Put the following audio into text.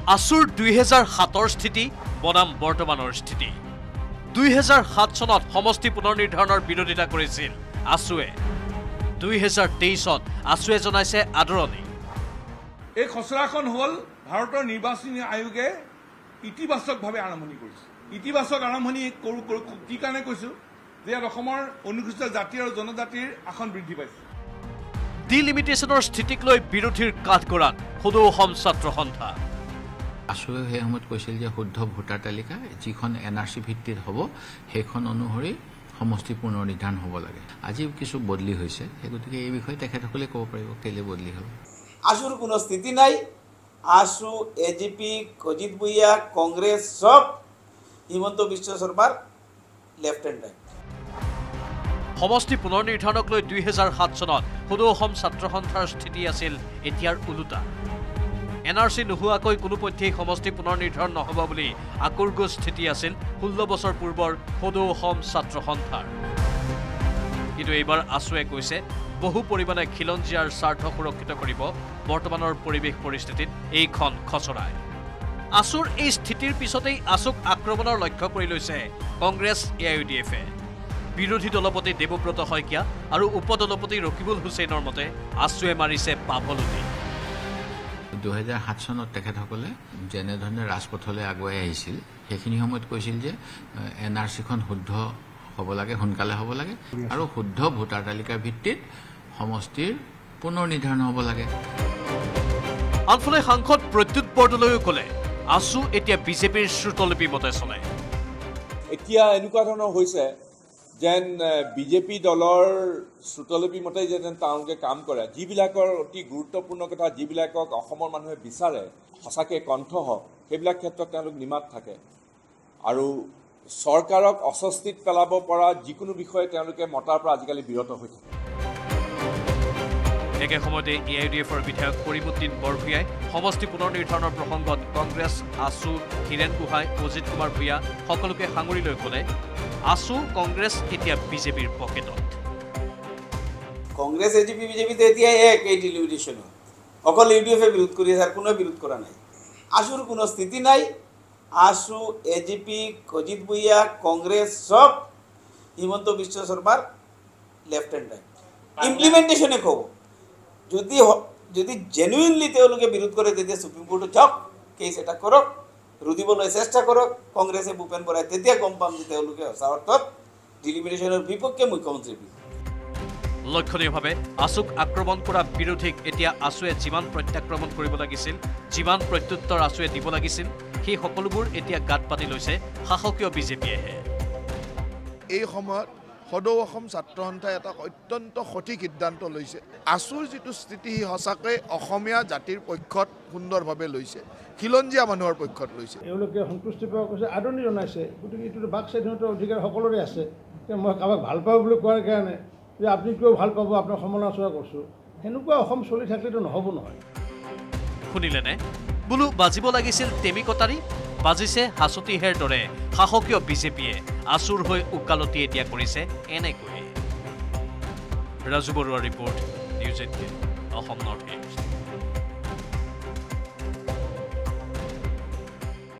আসুৰ 2007 স্থিতি বনাম বৰ্তমানৰ স্থিতি 2007 চনত সমষ্টি পুনৰ নিৰ্ধাৰণৰ বিৰোধিতা কৰিছিল আসুৱে 2023ত আসুৱে জনাইছে আদৰণি এই খচৰাখন হল ভাৰতৰ নিৰ্বাচনী আয়োগে ইতিবাচকভাৱে আৰম্ভণি কৰিছে ইতিবাচক আৰম্ভণি কি কাৰণে কৈছো যে অসমৰ অনুসূচিত জাতি আৰু জনজাতিৰ আসন বৃদ্ধি পাইছে ডিলিমিটেশনৰ স্থিতিক লৈ বিৰোধীৰ কাঠগড়াত সদৌ অসম ছাত্ৰ সন্থা আসুৱে সেই সময়ত কৈছিল যে শুদ্ধ ভোটাৰ তালিকা যিখন এনআৰসি ভিত্তিত হ'ব সেইখন অনুসৰি সমষ্টি পুনৰ নিৰ্ধাৰণ হ'ব লাগে আজি কিছু বদলি হৈছে সেই গতিকে এই বিষয়ে তেখেতসকলে ক'ব পাৰিব কেলে বদলি হ'ল আসুৰ কোনো স্থিতি নাই আসু এজিপি অজিত ভূঞা কংগ্ৰেছ সব হিমন্ত বিশ্ব শৰ্মাৰ লেফট হ্যান্ড ৰাইট সমষ্টি পুনৰ নিৰ্ধাৰণক লৈ 2007 চনত সদৌ অসম ছাত্ৰ সন্থাৰ স্থিতি আছিল এতিয়াৰ উলুটা এনআৰসি নোহোৱাকৈ কোনো পক্ষেই সমষ্টি পুনৰ নিৰ্ধাৰণ নহ'ব বুলি আকুৰ্গো স্থিতি আছিল 16 বছৰ পূৰ্বৰ সদৌ অসম ছাত্ৰ সন্থাৰ কিন্তু এইবাৰ আসুৱে কৈছে বহু পৰিমাণে খিলঞ্জীয়াৰ স্বাৰ্থ সুৰক্ষিত কৰিব বৰ্তমানৰ পৰিৱেশ পৰিস্থিতিত এইখন খচৰাই আসুৰ এই স্থিতিৰ পিছতেই আসুক আক্ৰমণৰ লক্ষ্য কৰি লৈছে কংগ্ৰেছ AIUDFে বিৰোধী দলপতি দেৱব্ৰত শইকীয়া আৰু উপদলপতি ৰকিবুল হুছেইনৰ মতে আসুৱে মাৰিছে পাভলতি 2007 চনত তেখেতসকলে যেনেধৰণে ৰাজপথলৈ আগুৱাই আহিছিল সেইখিনি সময়ত কৈছিল যে এনআৰচিখন শুদ্ধ হ'ব লাগে সোনকালে হ'ব লাগে আৰু শুদ্ধ ভোটাৰ তালিকাৰ ভিত্তিত সমষ্টিৰ পুনৰ নিৰ্ধাৰণ হ'ব লাগে আনফালে সাংসদ প্ৰদ্যুৎ বৰদলৈও ক'লে আসু এতিয়া বিজেপিৰ শ্ৰুতলিপি মতে চলে এতিয়া এনেকুৱা ধৰণৰ হৈছে যেন বিজেপি দলৰ শ্ৰুতলিপি মতে যেন তেওঁলোকে কাম কৰে যিবিলাকৰ অতি গুৰুত্বপূৰ্ণ কথা যিবিলাকক অসমৰ মানুহে বিচাৰে সঁচাকৈ কণ্ঠ হওক সেইবিলাক ক্ষেত্ৰত তেওঁলোক নিমাত থাকে আৰু চৰকাৰক অস্বস্তিত পেলাব পৰা যিকোনো বিষয়ে তেওঁলোকে মতাৰ পৰা আজিকালি বিৰত হৈ থাকে একে সময়তে AIUDFৰ বিধায়ক কৰিমুদ্দিন বৰভূঞাই সমষ্টি পুনৰ নিৰ্ধাৰণৰ প্ৰসংগত কংগ্ৰেছ আসু হিৰেণ গোহাঁই অজিত কুমাৰ ভূঞা সকলোকে সাঙুৰি লৈ ক'লে আসু কংগ্ৰেছ এতিয়া বিজেপিৰ পকেটত কংগ্ৰেছ এজিপি বিজেপিতে এতিয়া এক এই ডিলিমিটেশন অকল ইউডিএফে বিৰোধ কৰি আছে কোনো বিৰোধ কৰা নাই আসুৰ কোনো স্থিতি নাই আসু এজিপি অজিত ভূঞা কংগ্ৰেছ সব হিমন্ত বিশ্ব শৰ্মাৰ লেফট হ্যান্ড রাইট ইমপ্লিমেন্টেশনে কব যদি জেনুইনলি তেওঁলোকে বিৰোধ কৰে তেতিয়া সুপ্ৰিম কোৰ্টত যাওক কেছ এটা কৰক ৰুদিবলৈ চেষ্টা কৰক কংগ্ৰেছে ভূপেন বৰাই তেতিয়া গম পাম যে তেওঁলোকে সঁচা অৰ্থত ডিলিমিটেশনৰ বিপক্ষে মুখ্যমন্ত্ৰী লক্ষণীয়ভাৱে আসুক আক্ৰমণ কৰা বিৰোধীক এতিয়া আসুৱে যিমান প্ৰত্যাক্ৰমণ কৰিব লাগিছিল যিমান প্ৰত্যুত্তৰ আসুৱে দিব লাগিছিল সেই সকলোবোৰ এতিয়া গাত পাতি লৈছে শাসকীয় বিজেপিয়েহে এই সময়ত সদৌ অসম ছাত্ৰ সন্থাই এটা অত্যন্ত সঠিক সিদ্ধান্ত লৈছে আসুৰ যিটো স্থিতি সঁচাকৈ অসমীয়া জাতিৰ পক্ষত সুন্দৰভাৱে লৈছে খিলঞ্জীয়া মানুহৰ পক্ষত লৈছে এওঁলোকে সন্তুষ্টি প্ৰকাশ কৰিছে আদৰণি জনাইছে গতিকে এইটো বাক স্বাধীনতাৰ অধিকাৰ সকলোৰে আছে মই কাৰোবাক ভাল পাওঁ বুলি কোৱাৰ কাৰণে যে আপুনি কিয় ভাল পাব আপোনাৰ সমালোচনা কৰিছোঁ সেনেকুৱা অসম চলি থাকিলেতো নহ'ব নহয় শুনিলেনে বোলো বাজিব লাগিছিল টেমি কটাৰী বাজিছে হাচুতিহেৰ দৰে শাসকীয় বিজেপিয়ে আসুৰ হৈ উকালতি এতিয়া কৰিছে এনেকৈ ৰাজু বৰুৱাৰ ৰিপৰ্ট News18 Assam Northeast